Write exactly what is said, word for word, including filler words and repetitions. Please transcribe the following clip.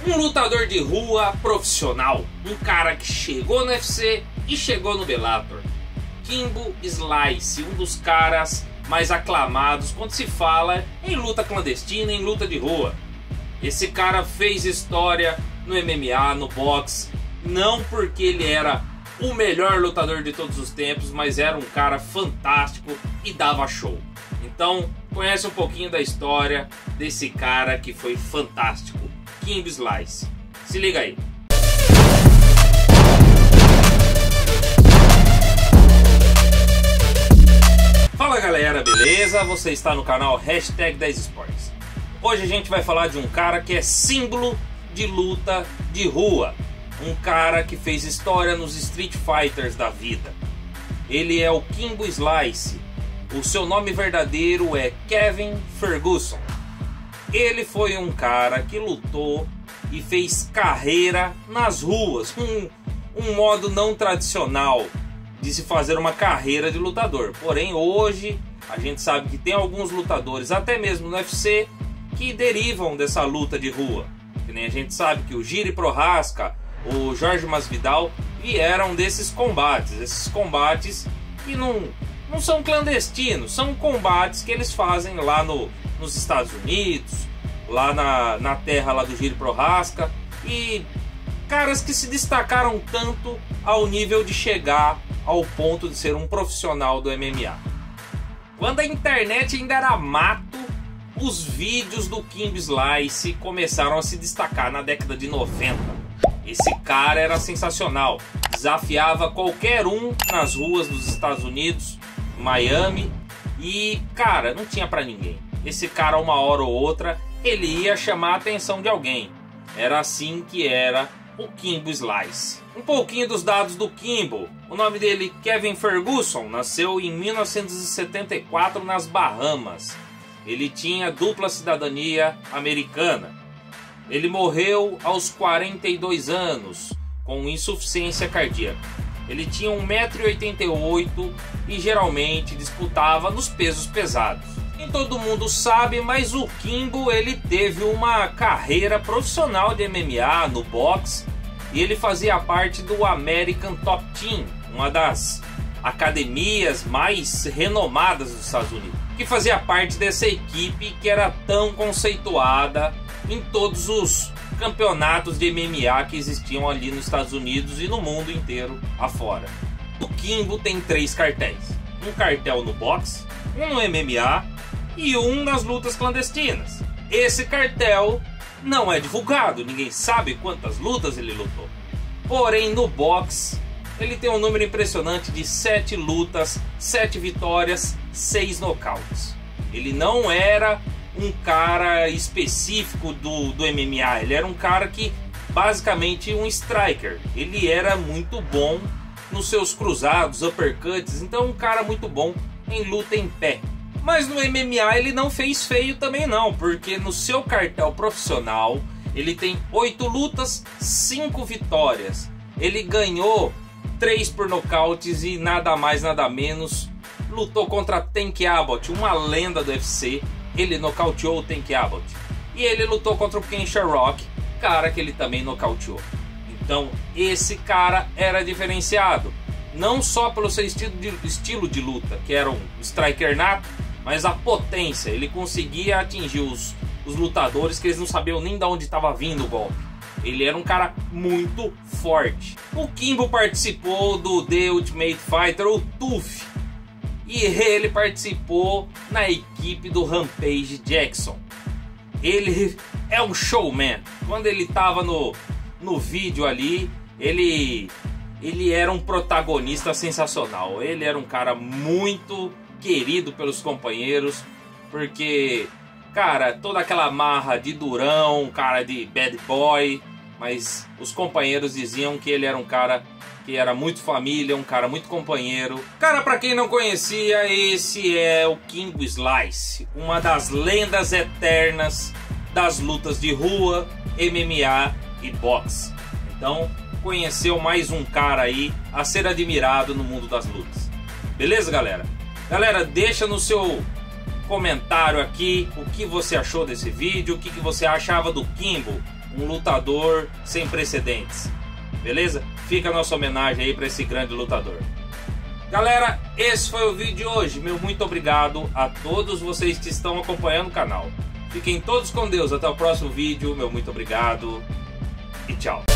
Um lutador de rua profissional, um cara que chegou no U F C e chegou no Bellator. Kimbo Slice, um dos caras mais aclamados quando se fala em luta clandestina, em luta de rua. Esse cara fez história no M M A, no boxe, não porque ele era o melhor lutador de todos os tempos, mas era um cara fantástico e dava show. Então, conhece um pouquinho da história desse cara que foi fantástico, Kimbo Slice. Se liga aí. Fala galera, beleza? Você está no canal Hashtag dez Esportes. Hoje a gente vai falar de um cara que é símbolo de luta de rua. Um cara que fez história nos Street Fighters da vida. Ele é o Kimbo Slice. O seu nome verdadeiro é Kevin Ferguson. Ele foi um cara que lutou e fez carreira nas ruas. Um, um modo não tradicional de se fazer uma carreira de lutador. Porém, hoje a gente sabe que tem alguns lutadores, até mesmo no U F C, que derivam dessa luta de rua. Que nem a gente sabe que o Jiri Prochazka, o Jorge Masvidal vieram desses combates. Esses combates que não, não são clandestinos, são combates que eles fazem lá no, nos Estados Unidos, lá na, na terra lá do Jiri Prochazka. E caras que se destacaram tanto ao nível de chegar ao ponto de ser um profissional do M M A. Quando a internet ainda era mato, os vídeos do Kimbo Slice começaram a se destacar na década de noventa. Esse cara era sensacional, desafiava qualquer um nas ruas dos Estados Unidos, Miami, e cara, não tinha pra ninguém. Esse cara, uma hora ou outra, ele ia chamar a atenção de alguém. Era assim que era o Kimbo Slice. Um pouquinho dos dados do Kimbo. O nome dele, Kevin Ferguson, nasceu em mil novecentos e setenta e quatro nas Bahamas. Ele tinha dupla cidadania americana. Ele morreu aos quarenta e dois anos, com insuficiência cardíaca. Ele tinha um metro e oitenta e oito e geralmente disputava nos pesos pesados. Nem todo mundo sabe, mas o Kimbo ele teve uma carreira profissional de M M A no boxe e ele fazia parte do American Top Team, uma das academias mais renomadas dos Estados Unidos, que fazia parte dessa equipe que era tão conceituada em todos os campeonatos de M M A que existiam ali nos Estados Unidos e no mundo inteiro afora. O Kimbo tem três cartéis: um cartel no boxe, um no M M A e um nas lutas clandestinas. Esse cartel não é divulgado, ninguém sabe quantas lutas ele lutou. Porém, no boxe ele tem um número impressionante de sete lutas, sete vitórias, seis nocautes. Ele não era um cara específico do, do M M A, ele era um cara que basicamente um striker. Ele era muito bom nos seus cruzados, uppercuts, então um cara muito bom em luta em pé. Mas no M M A ele não fez feio também não, porque no seu cartel profissional ele tem oito lutas, cinco vitórias. Ele ganhou três por nocautes e nada mais nada menos. Lutou contra Tank Abbott, uma lenda do U F C. Ele nocauteou o Tank Abbott. E ele lutou contra o Ken Shamrock, cara que ele também nocauteou. Então esse cara era diferenciado, não só pelo seu estilo de, estilo de luta, que era um striker nato, mas a potência. Ele conseguia atingir os, os lutadores que eles não sabiam nem de onde estava vindo o golpe. Ele era um cara muito forte. O Kimbo participou do The Ultimate Fighter, o T U F, e ele participou na equipe do Rampage Jackson. Ele é um showman. Quando ele estava no, no vídeo ali, ele, ele era um protagonista sensacional. Ele era um cara muito querido pelos companheiros, porque, cara, toda aquela marra de durão, cara de bad boy, mas os companheiros diziam que ele era um cara que era muito família, um cara muito companheiro. Cara, pra quem não conhecia, esse é o Kimbo Slice, uma das lendas eternas das lutas de rua, M M A e boxe. Então, conheceu mais um cara aí a ser admirado no mundo das lutas. Beleza, galera? Galera, deixa no seu comentário aqui o que você achou desse vídeo, o que, que você achava do Kimbo. um lutador sem precedentes. Beleza? Fica a nossa homenagem aí para esse grande lutador. Galera, esse foi o vídeo de hoje. Meu muito obrigado a todos vocês que estão acompanhando o canal. Fiquem todos com Deus. Até o próximo vídeo. Meu muito obrigado e tchau.